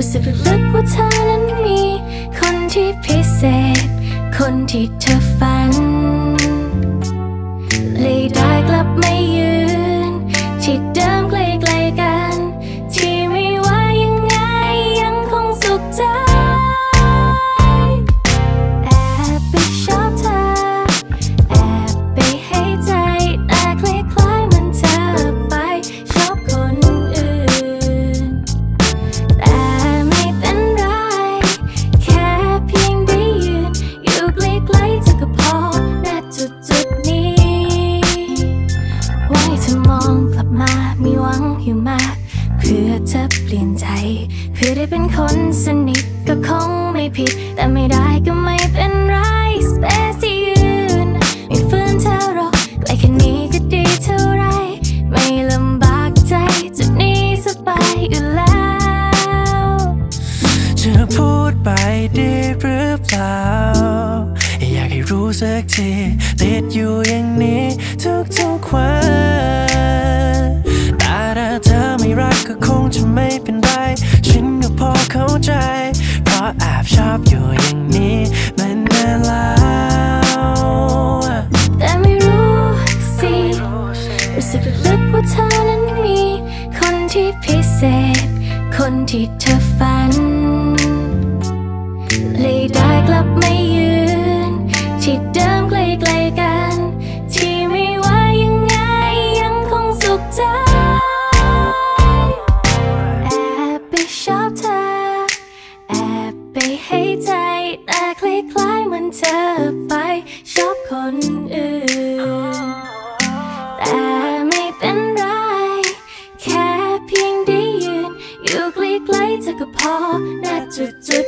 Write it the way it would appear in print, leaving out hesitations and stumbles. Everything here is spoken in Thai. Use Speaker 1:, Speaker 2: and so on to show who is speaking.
Speaker 1: รู้สึกลึกๆว่าเธอนั้นมีคนที่พิเศษคนที่เธอฝันเลยได้กลับมายืนที่เดิมใกล้ๆกันที่ไม่ว่ายังไงยังคงสุขใจแอบไปชอบเธอแอบไปให้ใจแต่คล้ายๆมันเธอไปชอบคนอื่นแต่ไม่เป็นไรแค่เพียงได้ยืนอยู่ใกล้ๆเธอก็พอณจุดนี้ไว้เธอมองกลับมามีหวังอยู่มากเพื่อเธอเปลี่ยนใจเพื่อได้เป็นคนสนิทก็คงไม่ผิดแต่ไม่ได้ก็ไม่เป็นไรสเปซที่ยืนไม่ฝืนเธอหรอกใกล้แค่นี้ก็ดีเท่าไรไม่ลำบากใจจุดนี้สบายอยู่แล้ว
Speaker 2: จะพูดไปดีหรือเปล่าอยากให้รู้สักทีติดอยู่อย่างนี้ทุกวันแต่ถ้าเธอไม่รักก็คงจะไม่เป็นไรฉันก็พอเข้าใจเพราะแอบชอบอยู่อย่างนี้มันนานแล้ว
Speaker 1: แต่ไม่รู้สิรู้สึกลึกๆว่าเธอนั้นมีคนที่พิเศษคนที่เธอฝันเลยได้กลับมายืนที่เดิมใกล้ๆกันที่ไม่ว่ายังไงยังคงสุขใจแอบไปชอบเธอแอบไปให้ใจแต่คล้ายๆมันเธอไปชอบคนอื่นแต่ไม่เป็นไรแค่เพียงได้ยืนอยู่ใกล้ๆเธอก็พอณจุด